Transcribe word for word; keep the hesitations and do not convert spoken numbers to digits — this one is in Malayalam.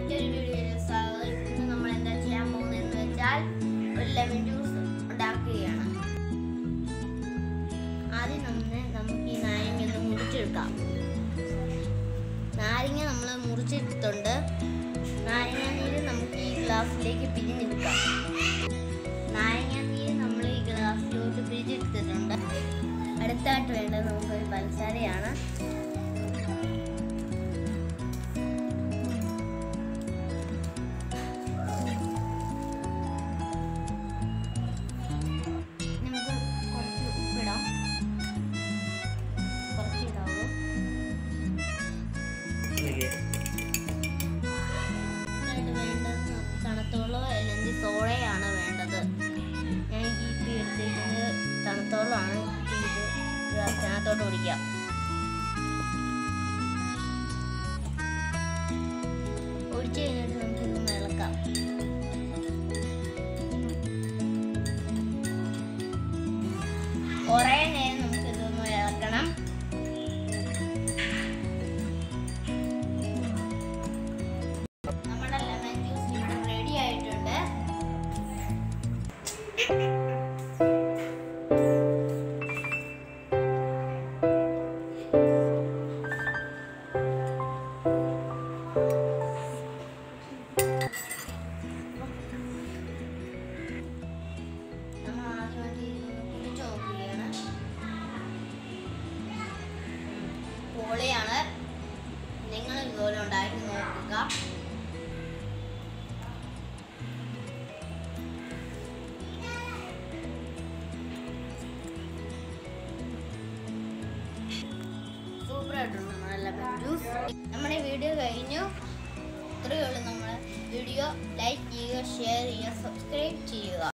മറ്റൊരു വീഡിയോയിൽ സ്വാഗതം. ഇന്ന് നമ്മൾ എന്താ ചെയ്യാൻ പോകുന്നതെന്ന് വെച്ചാൽ ഒരു ലെമൺ ജ്യൂസ് ഉണ്ടാക്കുകയാണ്. ആദ്യം നമ്മൾ നമുക്ക് ഈ നാരങ്ങ ഒന്ന് മുറിച്ചെടുക്കാം. നാരങ്ങ നമ്മൾ മുറിച്ചെടുത്തുണ്ട്. നാരങ്ങ നീര് നമുക്ക് ഈ ഗ്ലാസ്സിലേക്ക് പിഴിഞ്ഞെടുക്കാം. നാരങ്ങ നീര് നമ്മൾ ഈ ഗ്ലാസ്സിലോട്ട് പിഴിഞ്ഞെടുത്തിട്ടുണ്ട്. അടുത്തായിട്ട് വേണ്ടത് നമുക്കൊരു പഞ്ചസാരയാണ്. വേണ്ടത് തണുത്തോളോ അല്ലെങ്കിൽ സോഡയാണ് വേണ്ടത്. ഞാൻ ഈ ഇപ്പി എടുത്തിരിക്കുന്നത് തണുത്തോളമാണ്. ഇത് ഗ്ലാസ്സിനകത്തോട്ട് ഒഴിക്കാം. ഒഴിച്ച് കഴിഞ്ഞിട്ട് നമുക്കിതൊന്ന് ഇളക്കാം. കുറേ നേരം നമുക്കിതൊന്ന് ഇളക്കണം. നമ്മുടെ ലെമൺ ജ്യൂസ് ഇവിടെ റെഡി ആയിട്ടുണ്ട്. നമ്മൾ ആദ്യമായിട്ട് കുടിച്ചു നോക്കുകയാണ്. പൊളിയാണ്. നിങ്ങൾ ഇതുപോലെ ഉണ്ടാക്കി നോക്കുക. സൂപ്പറായിട്ടുണ്ട് നമ്മുടെ ലെമൺ ജ്യൂസ്. നമ്മുടെ വീഡിയോ കഴിഞ്ഞു. ഇത്രയേ ഉള്ളൂ. നമ്മുടെ വീഡിയോ ലൈക്ക് ചെയ്യുക, ഷെയർ ചെയ്യുക, സബ്സ്ക്രൈബ് ചെയ്യുക.